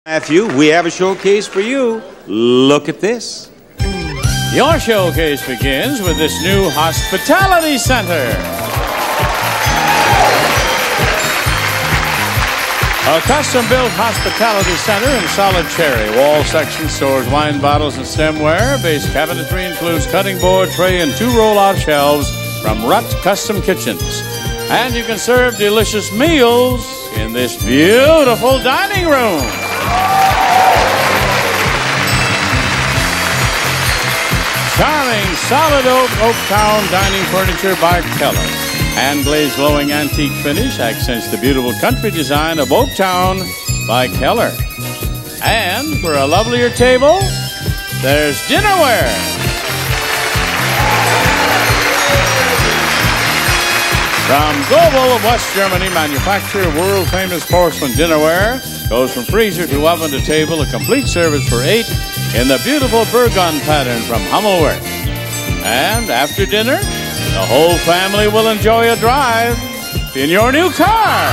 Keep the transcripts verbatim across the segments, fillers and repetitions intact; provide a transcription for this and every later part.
Matthew, we have a showcase for you. Look at this. Your showcase begins with this new hospitality center. A custom-built hospitality center in solid cherry. Wall section stores wine bottles and stemware. Base cabinetry includes cutting board, tray, and two roll-out shelves from Rutt Custom Kitchens. And you can serve delicious meals in this beautiful dining room. Charming solid oak Oaktown dining furniture by Keller. Hand-glazed glowing antique finish accents the beautiful country design of Oaktown by Keller. And for a lovelier table, there's dinnerware. From Gobel of West Germany, manufacturer of world-famous porcelain dinnerware. Goes from freezer to oven to table, a complete service for eight in the beautiful Burgund pattern from Hummelwerk. And after dinner, the whole family will enjoy a drive in your new car.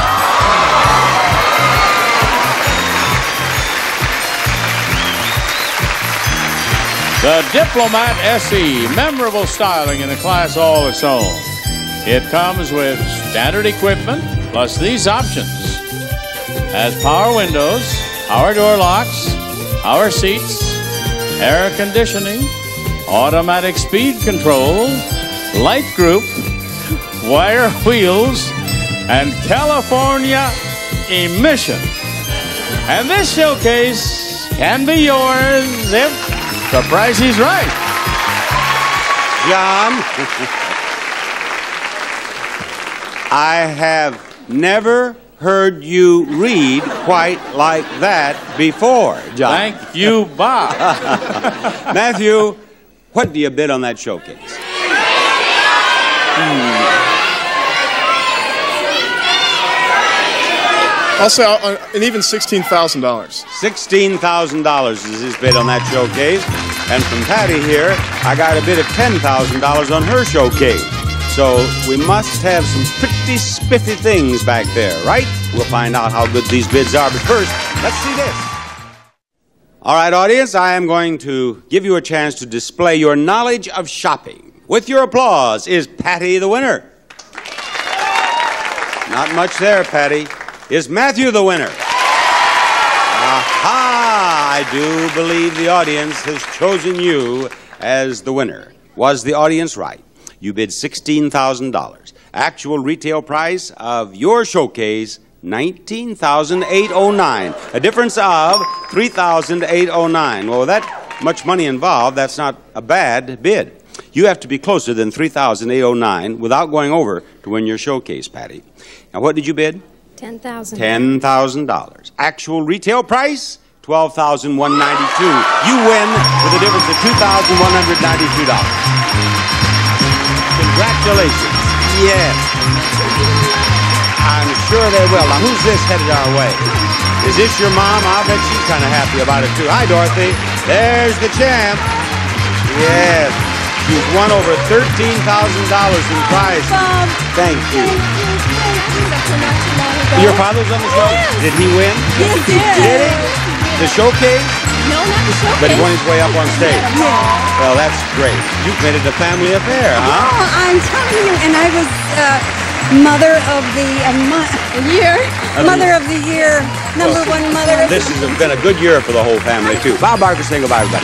The Diplomat S E, memorable styling in a class all its own. It comes with standard equipment, plus these options. Has power windows, power door locks, power seats, air conditioning, automatic speed control, light group, wire wheels, and California emission. And this showcase can be yours if the price is right. John, I have never heard you read quite like that before, John. Thank you, Bob. Matthew, what do you bid on that showcase? Hmm. I'll say uh, an even sixteen thousand dollars. sixteen thousand dollars is his bid on that showcase. And from Patty here, I got a bid of ten thousand dollars on her showcase. So we must have some pretty spiffy things back there, right? We'll find out how good these bids are. But first, let's see this. All right, audience, I am going to give you a chance to display your knowledge of shopping. With your applause, is Patty the winner? Not much there, Patty. Is Matthew the winner? Aha! I do believe the audience has chosen you as the winner. Was the audience right? You bid sixteen thousand dollars. Actual retail price of your showcase, nineteen thousand eight hundred nine dollars. A difference of three thousand eight hundred nine dollars. Well, with that much money involved, that's not a bad bid. You have to be closer than three thousand eight hundred nine dollars without going over to win your showcase, Patty. Now, what did you bid? ten thousand dollars. ten thousand dollars. Actual retail price, twelve thousand one hundred ninety-two dollars. You win with a difference of two thousand one hundred ninety-two dollars. Congratulations. Yes. I'm sure they will. Now, who's this headed our way? Is this your mom? I'll bet she's kind of happy about it, too. Hi, Dorothy. There's the champ. Yes. She's won over thirteen thousand dollars in prizes. Bob. Thank you. Thank you. Thank you. That's not too long ago. Your father's on the show? Yes. Did he win? Yes, he did. Did he? The showcase? No, not the showcase. But he won his way up on stage. Yeah. Well, that's great. You've made it a family affair, huh? Oh, I'm telling you, and I was uh, mother of the uh, mo year, mother of the year, number Well, one mother of This the has been a good year for the whole family, too. Bob Barker saying goodbye, everybody.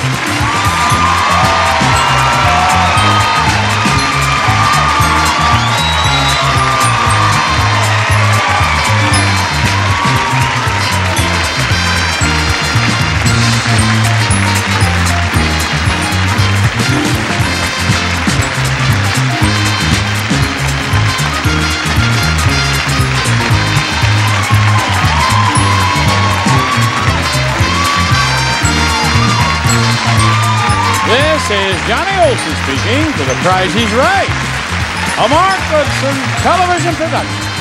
This is Johnny Olsen speaking for The Price is Right, a Mark Goodson television production.